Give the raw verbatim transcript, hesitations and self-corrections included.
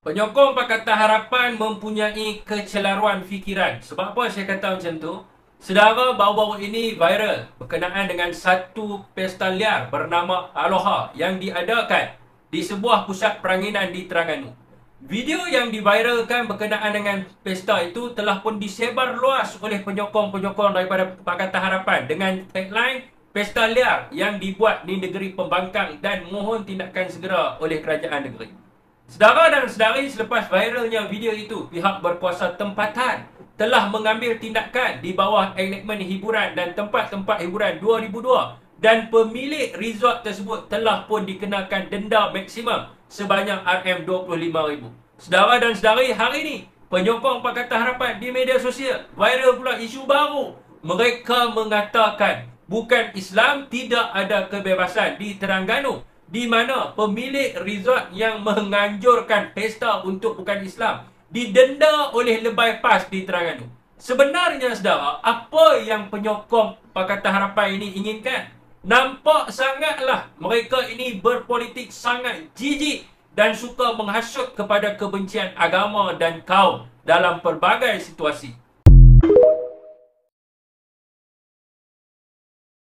Penyokong Pakatan Harapan mempunyai kecelaruan fikiran. Sebab apa saya kata macam tu? Sedara baru-baru ini viral berkenaan dengan satu pesta liar bernama Aloha yang diadakan di sebuah pusat peranginan di Terengganu. Video yang diviralkan berkenaan dengan pesta itu telah pun disebar luas oleh penyokong-penyokong daripada Pakatan Harapan dengan tagline pesta liar yang dibuat di negeri pembangkang dan mohon tindakan segera oleh kerajaan negeri. Sedara dan sedari, selepas viralnya video itu, pihak berkuasa tempatan telah mengambil tindakan di bawah enakmen hiburan dan tempat-tempat hiburan dua ribu dua dan pemilik resort tersebut telah pun dikenakan denda maksimum sebanyak R M dua puluh lima ribu. Sedara dan sedari, hari ini penyokong Pakatan Harapan di media sosial viral pula isu baru. Mereka mengatakan bukan Islam tidak ada kebebasan di Terengganu, di mana pemilik resort yang menganjurkan pesta untuk bukan Islam didenda oleh lebay PAS di Terengganu. Sebenarnya saudara, apa yang penyokong Pakatan Harapan ini inginkan? Nampak sangatlah mereka ini berpolitik sangat jijik dan suka menghasut kepada kebencian agama dan kaum dalam pelbagai situasi.